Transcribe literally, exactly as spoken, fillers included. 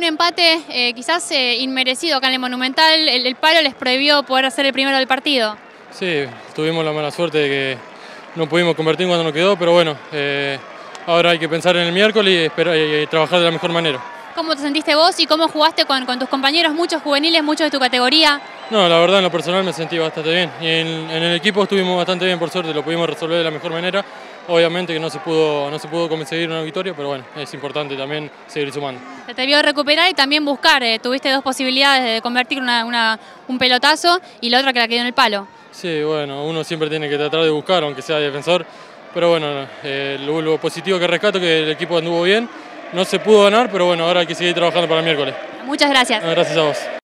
empate eh, quizás eh, inmerecido acá en el Monumental. El, el palo les prohibió poder hacer el primero del partido. Sí, tuvimos la mala suerte de que no pudimos convertir cuando nos quedó, pero bueno, eh, ahora hay que pensar en el miércoles y, esperar, y trabajar de la mejor manera. ¿Cómo te sentiste vos y cómo jugaste con, con tus compañeros, muchos juveniles, muchos de tu categoría? No, la verdad en lo personal me sentí bastante bien y en, en el equipo estuvimos bastante bien, por suerte lo pudimos resolver de la mejor manera. Obviamente que no se pudo, no se pudo conseguir una victoria, pero bueno, es importante también seguir sumando. Se te vio recuperar y también buscar, eh, tuviste dos posibilidades de convertir una, una, un pelotazo y la otra que la quedó en el palo. Sí, bueno, uno siempre tiene que tratar de buscar, aunque sea defensor, pero bueno, eh, lo, lo positivo que rescato es que el equipo anduvo bien, no se pudo ganar, pero bueno, ahora hay que seguir trabajando para el miércoles. Muchas gracias. Gracias a vos.